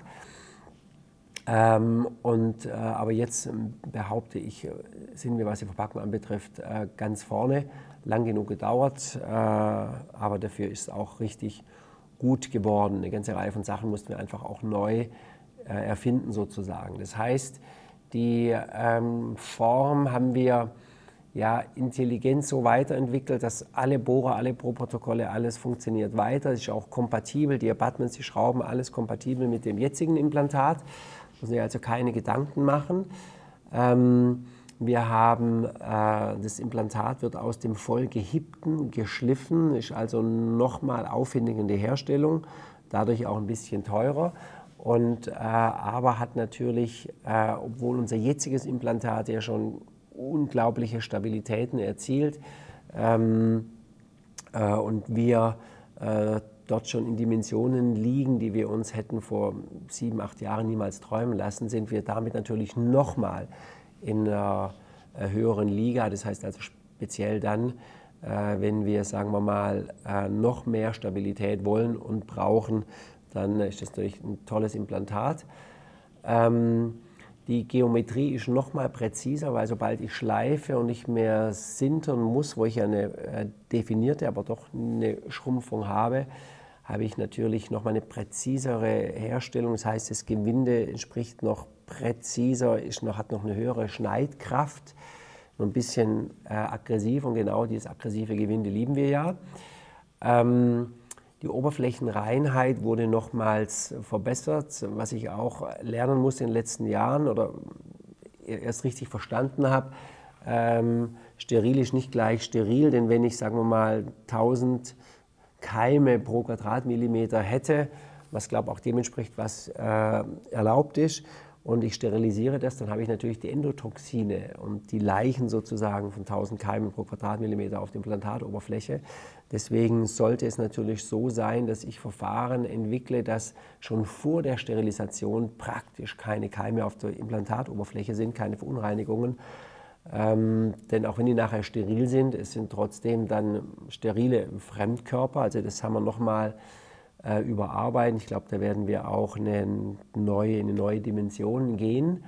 Ähm, und, äh, aber jetzt behaupte ich, sind wir, was die Verpackung anbetrifft, äh, ganz vorne. Lang genug gedauert, äh, aber dafür ist es auch richtig gut geworden. Eine ganze Reihe von Sachen mussten wir einfach auch neu äh, erfinden sozusagen. Das heißt, die ähm, Form haben wir ja intelligent so weiterentwickelt, dass alle Bohrer, alle Pro-Protokolle, alles funktioniert weiter. Es ist auch kompatibel, die Abutments, die Schrauben, alles kompatibel mit dem jetzigen Implantat. Muss ich also keine Gedanken machen. Ähm, wir haben, äh, das Implantat wird aus dem voll gehippten geschliffen, ist also nochmal aufwendig in der Herstellung, dadurch auch ein bisschen teurer. Und, äh, aber hat natürlich, äh, obwohl unser jetziges Implantat ja schon unglaubliche Stabilitäten erzielt ähm, äh, und wir äh, dort schon in Dimensionen liegen, die wir uns hätten vor sieben, acht Jahren niemals träumen lassen, sind wir damit natürlich nochmal in einer äh, höheren Liga. Das heißt also speziell dann, äh, wenn wir, sagen wir mal, äh, noch mehr Stabilität wollen und brauchen, dann ist das natürlich ein tolles Implantat. Ähm, die Geometrie ist noch mal präziser, weil sobald ich schleife und nicht mehr sintern muss, wo ich eine äh, definierte, aber doch eine Schrumpfung habe, habe ich natürlich noch mal eine präzisere Herstellung. Das heißt, das Gewinde entspricht noch präziser, ist noch, hat noch eine höhere Schneidkraft, noch ein bisschen äh, aggressiv, und genau dieses aggressive Gewinde lieben wir ja. Ähm, Die Oberflächenreinheit wurde nochmals verbessert, was ich auch lernen musste in den letzten Jahren oder erst richtig verstanden habe. Ähm, steril ist nicht gleich steril, denn wenn ich, sagen wir mal, tausend Keime pro Quadratmillimeter hätte, was glaube auch dem entspricht, was äh, erlaubt ist, und ich sterilisiere das, dann habe ich natürlich die Endotoxine und die Leichen sozusagen von tausend Keimen pro Quadratmillimeter auf der Implantatoberfläche. Deswegen sollte es natürlich so sein, dass ich Verfahren entwickle, dass schon vor der Sterilisation praktisch keine Keime auf der Implantatoberfläche sind, keine Verunreinigungen. Ähm, denn auch wenn die nachher steril sind, es sind trotzdem dann sterile Fremdkörper. Also das haben wir nochmal äh, überarbeiten. Ich glaube, da werden wir auch eine neue, eine neue Dimension gehen.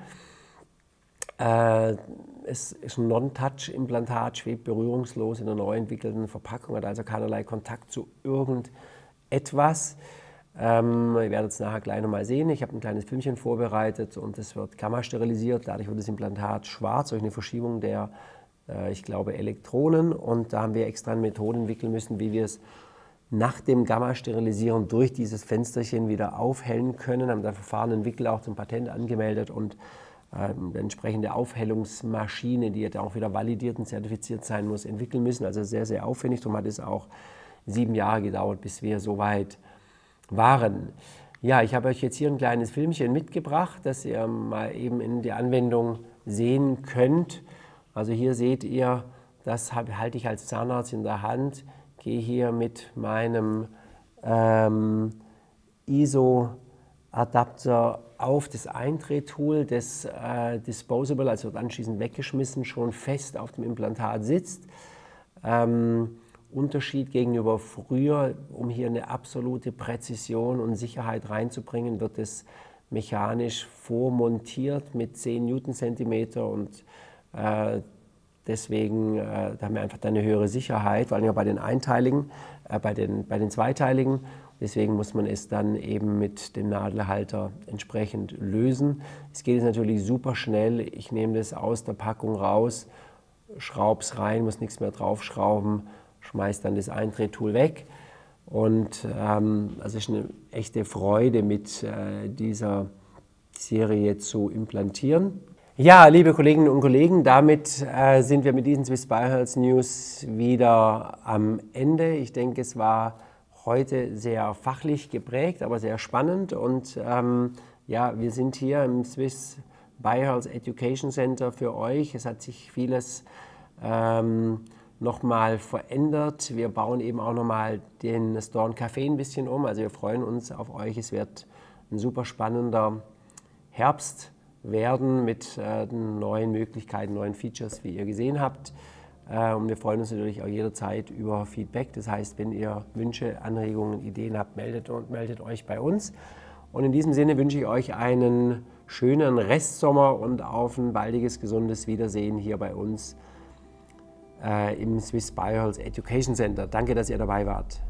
Äh, es ist ein Non-Touch-Implantat, schwebt berührungslos in einer neu entwickelten Verpackung, hat also keinerlei Kontakt zu irgendetwas. Ähm, ihr werdet es nachher gleich nochmal sehen. Ich habe ein kleines Filmchen vorbereitet und es wird gamma-sterilisiert. Dadurch wird das Implantat schwarz durch eine Verschiebung der, äh, ich glaube, Elektronen. Und da haben wir extra eine Methode entwickeln müssen, wie wir es nach dem Gamma-Sterilisieren durch dieses Fensterchen wieder aufhellen können. Haben da Verfahren entwickelt, auch zum Patent angemeldet und äh, eine entsprechende Aufhellungsmaschine, die jetzt auch wieder validiert und zertifiziert sein muss, entwickeln müssen. Also sehr, sehr aufwendig. Darum hat es auch sieben Jahre gedauert, bis wir soweit waren. Ja, ich habe euch jetzt hier ein kleines Filmchen mitgebracht, das ihr mal eben in der Anwendung sehen könnt. Also hier seht ihr Das halte ich als Zahnarzt in der Hand, gehe hier mit meinem ähm, I S O-Adapter auf das Eindrehtool, das äh, Disposable, also wird anschließend weggeschmissen, schon fest auf dem Implantat sitzt. Ähm, Unterschied gegenüber früher, um hier eine absolute Präzision und Sicherheit reinzubringen, wird es mechanisch vormontiert mit zehn Newtonzentimeter und äh, deswegen äh, da haben wir einfach eine höhere Sicherheit, vor allem bei den einteiligen, äh, bei, den, bei den zweiteiligen. Deswegen muss man es dann eben mit dem Nadelhalter entsprechend lösen. Es geht jetzt natürlich super schnell. Ich nehme das aus der Packung raus, schraube es rein, muss nichts mehr draufschrauben, schmeiße dann das Eindrehtool weg. Und ähm, also es ist eine echte Freude, mit äh, dieser Serie zu implantieren. Ja, liebe Kolleginnen und Kollegen, damit äh, sind wir mit diesen Swiss Biohealth News wieder am Ende. Ich denke, es war heute sehr fachlich geprägt, aber sehr spannend. Und ähm, ja, wir sind hier im Swiss Biohealth Education Center für euch. Es hat sich vieles ähm, nochmal verändert. Wir bauen eben auch nochmal den Store Café ein bisschen um. Also wir freuen uns auf euch. Es wird ein super spannender Herbst werden mit äh, neuen Möglichkeiten, neuen Features, wie ihr gesehen habt. Äh, und wir freuen uns natürlich auch jederzeit über Feedback. Das heißt, wenn ihr Wünsche, Anregungen, Ideen habt, meldet, und meldet euch bei uns. Und in diesem Sinne wünsche ich euch einen schönen Restsommer und auf ein baldiges, gesundes Wiedersehen hier bei uns äh, im Swiss Biohealth Education Center. Danke, dass ihr dabei wart.